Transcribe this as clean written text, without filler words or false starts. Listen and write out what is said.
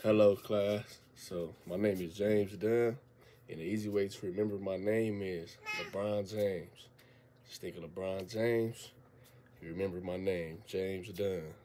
Hello, class. So, my name is James Dunn, and the easy way to remember my name is LeBron James. Just think of LeBron James, you remember my name, James Dunn.